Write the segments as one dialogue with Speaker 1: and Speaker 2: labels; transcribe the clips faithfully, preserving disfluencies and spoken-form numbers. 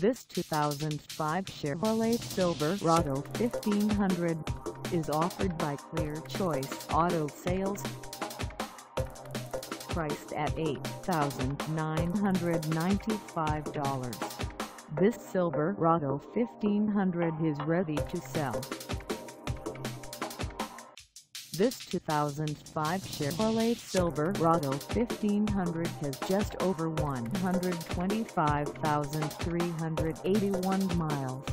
Speaker 1: This two thousand five Chevrolet Silverado fifteen hundred is offered by Clear Choice Auto Sales. Priced at eight thousand nine hundred ninety-five dollars, this Silverado fifteen hundred is ready to sell. This two thousand five Chevrolet Silverado fifteen hundred has just over one hundred twenty-five thousand three hundred eighty-one miles.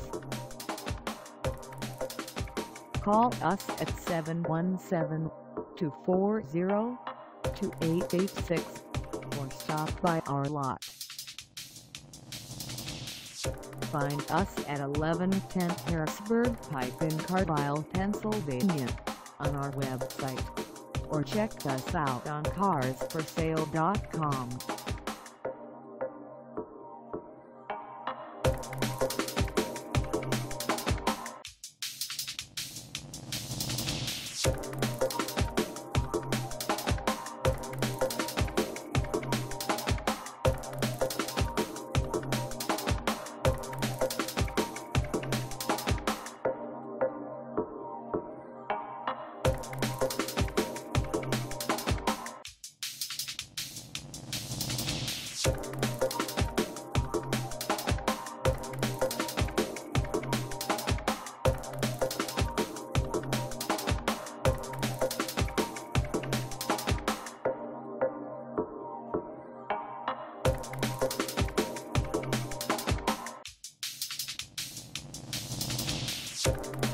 Speaker 1: Call us at seven one seven, two four zero, two eight eight six or stop by our lot. Find us at eleven ten Harrisburg Pike in Carlisle, Pennsylvania, on our website, or check us out on cars for sale dot com.
Speaker 2: You